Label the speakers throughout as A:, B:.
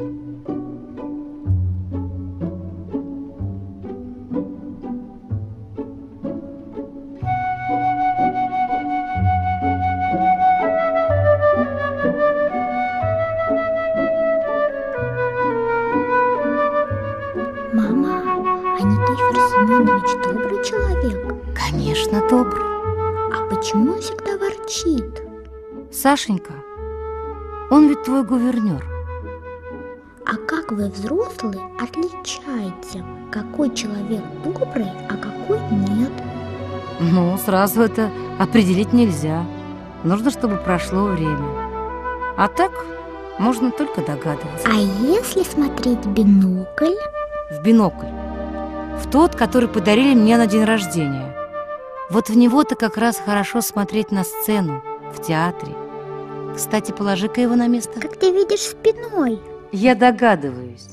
A: Мама, а Никифор Семенович добрый человек?
B: Конечно, добрый.
A: А почему он всегда ворчит?
B: Сашенька, он ведь твой гувернер.
A: А как вы, взрослые, отличаете, какой человек добрый, а какой нет?
B: Ну, сразу это определить нельзя. Нужно, чтобы прошло время. А так можно только догадываться.
A: А если смотреть в бинокль?
B: В бинокль. В тот, который подарили мне на день рождения. Вот в него-то как раз хорошо смотреть на сцену, в театре. Кстати, положи-ка его на место.
A: Как ты видишь спиной.
B: Я догадываюсь.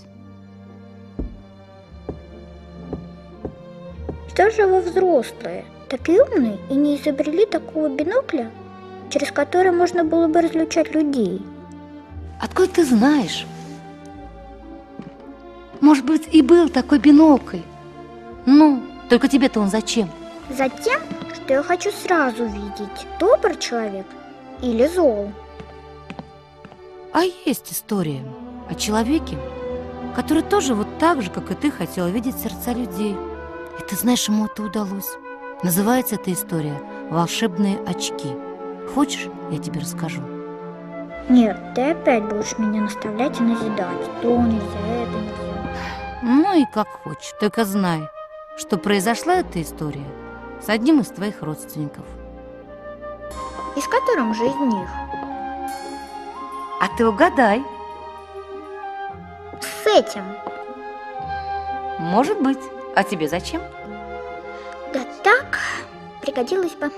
A: Что же вы, взрослые, такие умные и не изобрели такого бинокля, через который можно было бы различать людей?
B: Откуда ты знаешь? Может быть, и был такой бинокль. Ну, только тебе-то он зачем?
A: Затем, что я хочу сразу видеть, добрый человек или зол.
B: А есть история о человеке, который тоже вот так же, как и ты, хотел видеть сердца людей. И ты знаешь, ему это удалось. Называется эта история «Волшебные очки». Хочешь, я тебе расскажу?
A: Нет, ты опять будешь меня наставлять и назидать. То нельзя, это нельзя.
B: Ну и как хочешь, только знай, что произошла эта история с одним из твоих родственников.
A: И с которым же из них?
B: А ты угадай.
A: С этим.
B: Может быть. А тебе зачем?
A: Да так, пригодилось бы.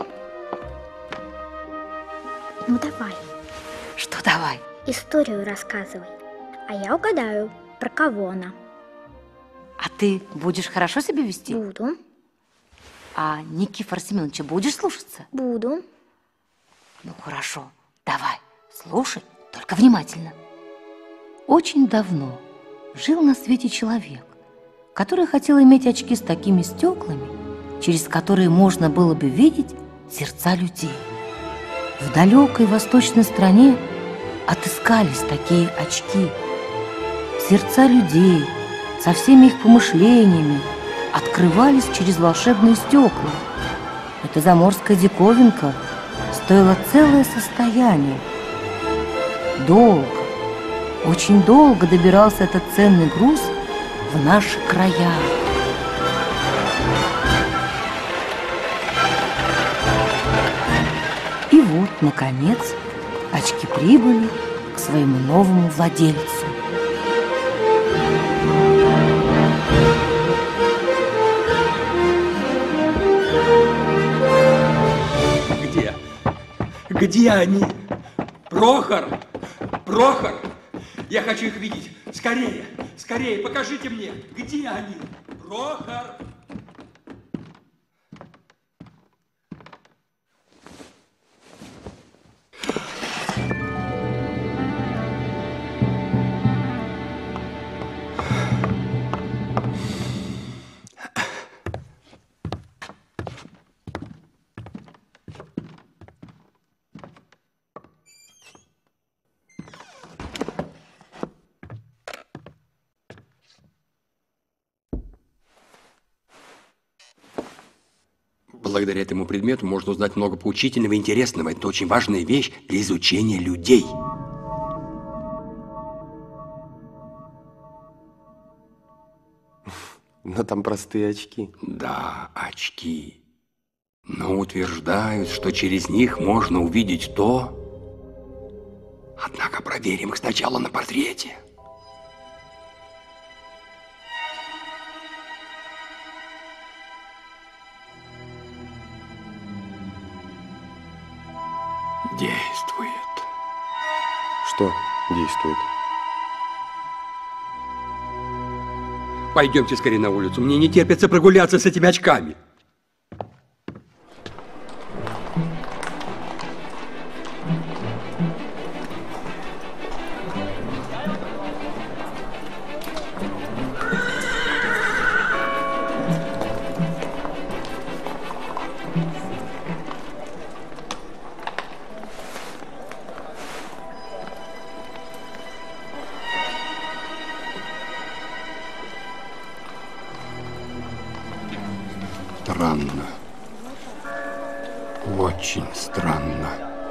A: Ну давай.
B: Что давай?
A: Историю рассказывай. А я угадаю, про кого она.
B: А ты будешь хорошо себя вести?
A: Буду.
B: А Никифора Семеновича будешь слушаться?
A: Буду.
B: Ну хорошо, давай, слушай, только внимательно. Очень давно жил на свете человек, который хотел иметь очки с такими стеклами, через которые можно было бы видеть сердца людей. В далекой восточной стране отыскались такие очки. Сердца людей со всеми их помышлениями открывались через волшебные стекла. Эта заморская диковинка стоила целое состояние. Долго, очень долго добирался этот ценный груз в наши края. И вот, наконец, очки прибыли к своему новому владельцу.
C: Где они? Прохор! Прохор! Я хочу их видеть. Скорее, скорее, покажите мне, где они? Прохор! Благодаря этому предмету можно узнать много поучительного и интересного. Это очень важная вещь для изучения людей.
D: Но там простые очки.
C: Да, очки. Но утверждают, что через них можно увидеть то... Однако проверим их сначала на портрете. Действует.
D: Что действует?
C: Пойдемте скорее на улицу. Мне не терпится прогуляться с этими очками. Странно. Очень странно.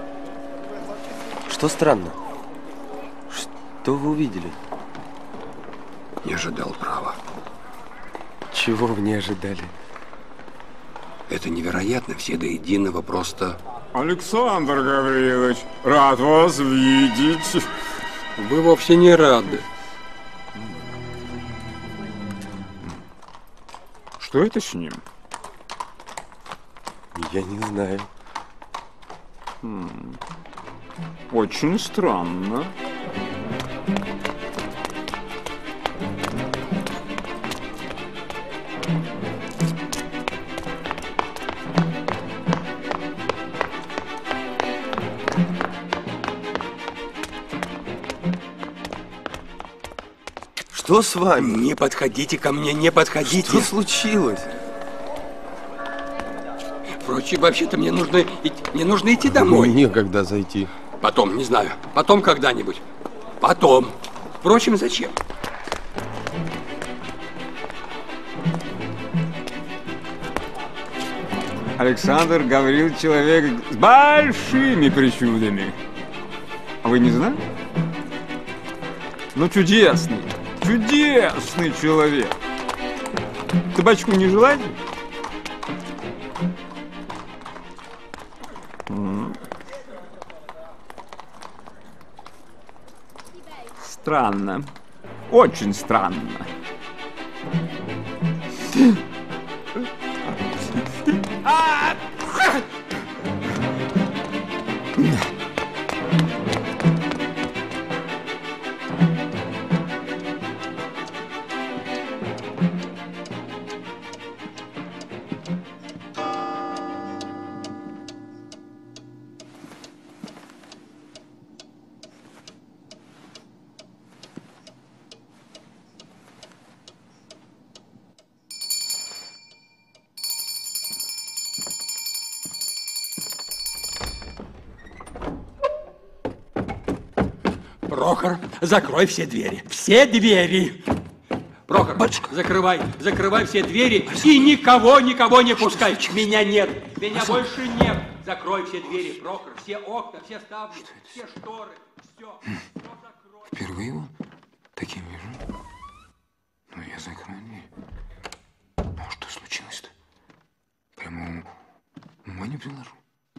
D: Что странно? Что вы увидели?
C: Не ожидал, право.
D: Чего вы не ожидали?
C: Это невероятно, все до единого просто...
E: Александр Гаврилович, рад вас видеть.
C: Вы вовсе не рады.
E: Что это с ним?
D: Я не знаю.
E: Очень странно.
D: Что с вами?
C: Не подходите ко мне, не подходите.
D: Что случилось?
C: Впрочем, вообще-то мне нужно идти домой.
D: Некогда зайти.
C: Потом, не знаю. Потом когда-нибудь. Потом. Впрочем, зачем?
E: Александр Гаврилович человек с большими причудами. А вы не знали? Ну, чудесный человек. Табачку не желаете? Странно. Очень странно.
C: Прохор, закрой все двери. Все двери. Прохор, батюшка, закрывай все двери и никого не пускай. Меня нет, меня больше нет. Закрой все двери, Прохор, все окна, все ставни, все шторы, все закрой.
F: Впервые его таким вижу. Ну, я закрою дверь. Ну, что случилось-то? Прямо ума не приложу.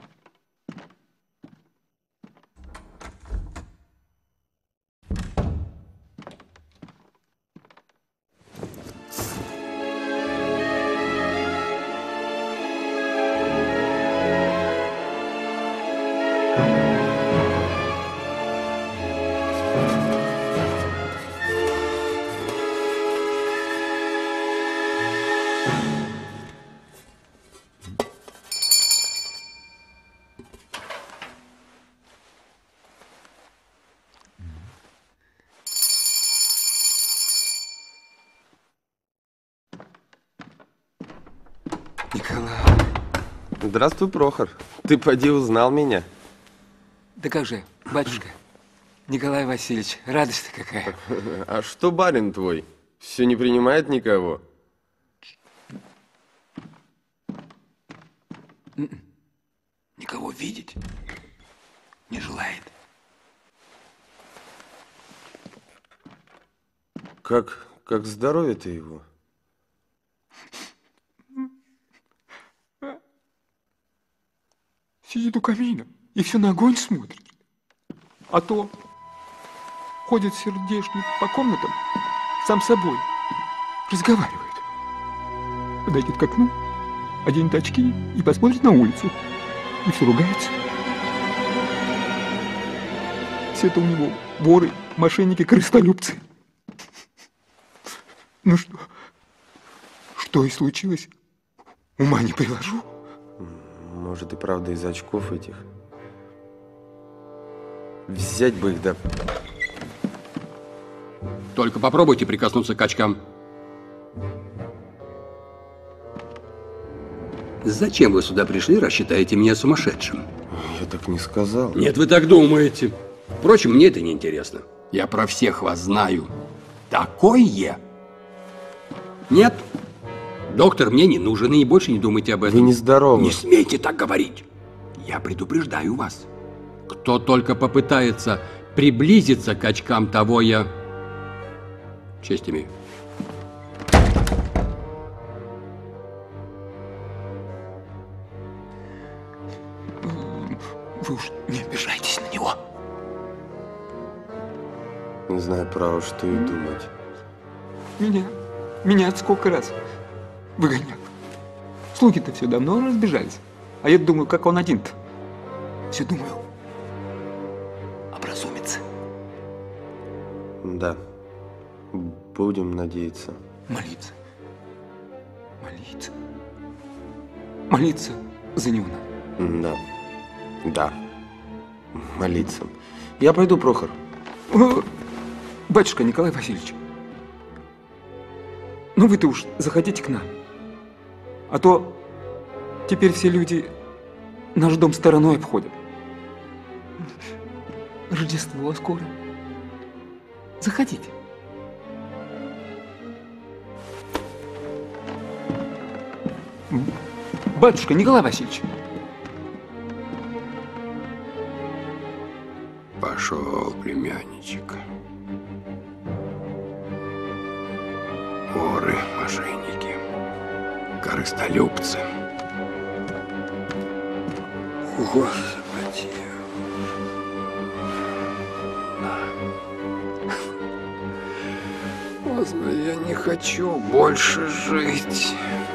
F: Николай.
D: Здравствуй, Прохор. Ты поди узнал меня.
F: Да как же, батюшка? Николай Васильевич, радость-то какая.
D: А что барин твой? Все не принимает никого?
F: Никого видеть не желает.
D: Как здоровье-то его?
E: Сидит у камина и все на огонь смотрит. А то ходит сердечный по комнатам, сам собой, разговаривает. Подойдет к окну, оденет очки и посмотрит на улицу. И все ругается. Все-то у него воры, мошенники, крыстолюбцы. Ну что и случилось, ума не приложу.
D: Может, и правда из очков этих. Взять бы их, да...
C: Только попробуйте прикоснуться к очкам. Зачем вы сюда пришли, рассчитаете меня сумасшедшим?
D: Я так не сказал.
C: Нет, вы так думаете. Впрочем, мне это не интересно. Я про всех вас знаю. Такое? Нет. Доктор мне не нужен, и больше не думайте об этом.
D: Вы нездоровы.
C: Не смейте так говорить. Я предупреждаю вас. Кто только попытается приблизиться к очкам, того я... Честь имею.
F: Вы уж не обижайтесь на него.
D: Не знаю, право, что и думать.
E: Меня сколько раз выгонял. Слуги-то все давно разбежались. А я думаю, как он один-то. Все думаю, образумится.
D: Да. Будем надеяться.
E: Молиться. Молиться за него надо.
D: Да. Да. Молиться. Я пойду, Прохор.
E: Батюшка Николай Васильевич, ну вы-то уж заходите к нам. А то теперь все люди наш дом стороной обходят. Рождество скоро. Заходите. Батюшка Николай Васильевич.
C: Пошел, племянничек. Воры, мошенники, корыстолюбцы. Господи. Господи, я не хочу больше жить.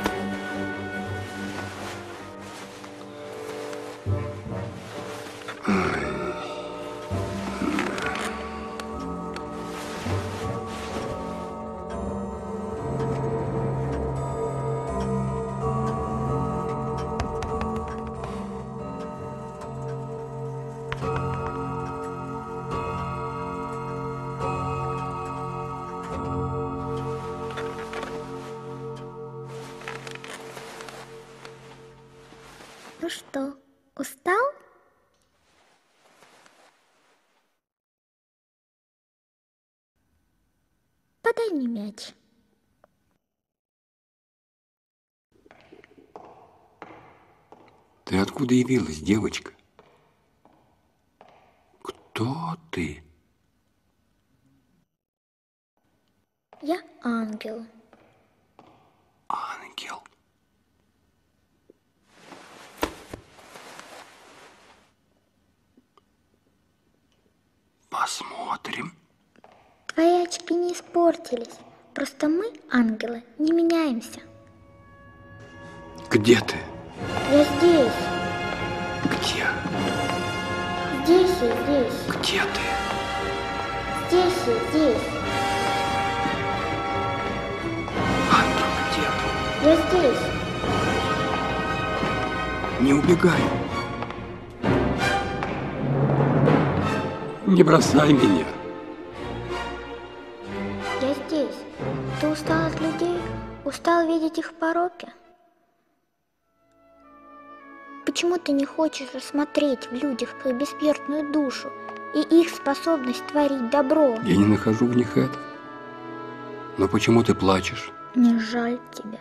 A: Ну что, устал? Подай мне мяч.
C: Ты откуда явилась, девочка? Кто ты?
A: Я ангел.
C: Ангел. Посмотрим.
A: Твои очки не испортились. Просто мы, ангелы, не меняемся.
C: Где ты?
A: Я здесь.
C: Где?
A: Здесь и здесь.
C: Где ты?
A: Здесь и здесь.
C: Ангел, где ты?
A: Я здесь.
C: Не убегай. Не бросай меня.
A: Я здесь. Ты устал от людей? Устал видеть их пороки? Почему ты не хочешь рассмотреть в людях их бессмертную душу и их способность творить добро?
C: Я не нахожу в них это. Но почему ты плачешь?
A: Не жаль тебя.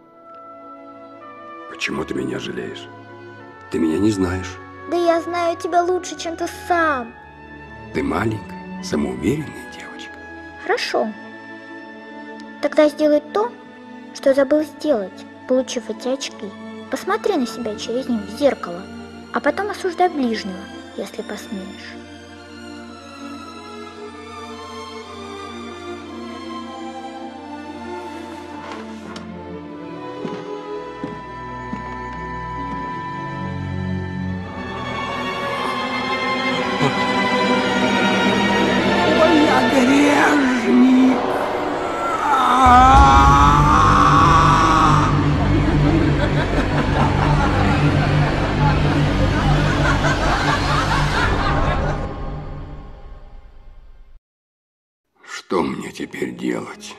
C: Почему ты меня жалеешь? Ты меня не знаешь.
A: Да я знаю тебя лучше, чем ты сам.
C: Ты маленькая, самоуверенная девочка.
A: Хорошо. Тогда сделай то, что забыл сделать, получив эти очки. Посмотри на себя через них в зеркало, а потом осуждай ближнего, если посмеешь.
C: Что мне теперь делать?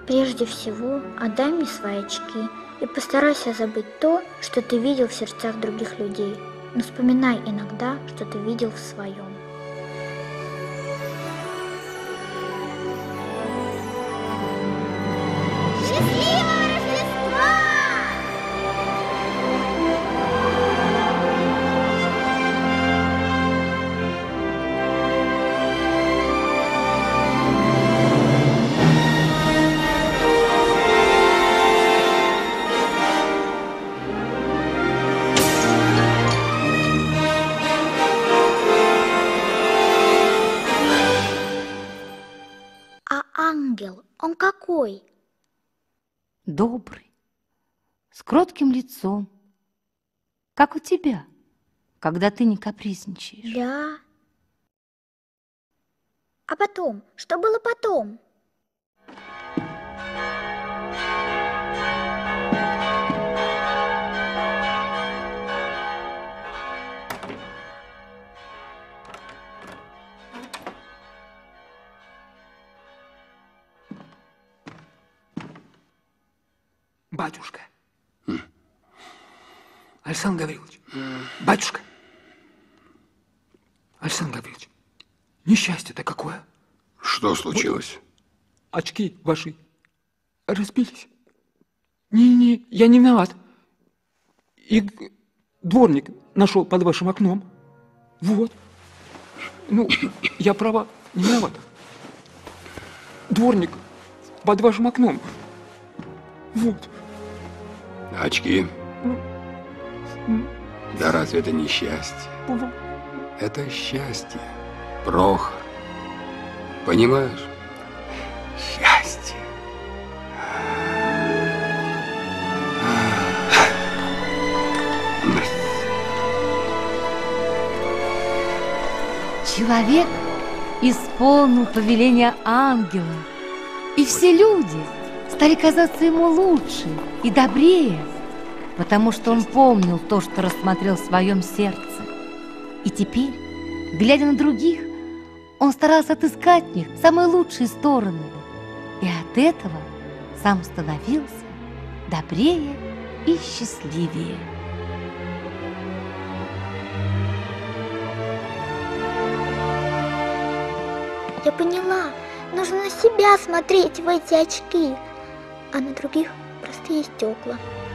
A: Прежде всего, отдай мне свои очки и постарайся забыть то, что ты видел в сердцах других людей. Но вспоминай иногда, что ты видел в своем. Счастливого Рождества! А ангел, он какой?
B: Добрый, с кротким лицом, как у тебя, когда ты не капризничаешь.
A: Да. А потом? Что было потом?
E: Батюшка. Александр Гаврилович. Батюшка. Александр Гаврилович, несчастье-то какое?
F: Что случилось?
E: Очки ваши разбились. Не, я не виноват. И дворник нашел под вашим окном. Вот. Ну, я право не виноват. Дворник под вашим окном. Вот.
F: Очки? Да разве это не счастье? Это счастье, Прохор. Понимаешь? Счастье.
B: Человек исполнил повеление ангела, и все люди стали казаться ему лучше и добрее, потому что он помнил то, что рассмотрел в своем сердце. И теперь, глядя на других, он старался отыскать в них самые лучшие стороны, и от этого сам становился добрее и счастливее.
A: Я поняла, нужно на себя смотреть в эти очки, а на других простые стекла.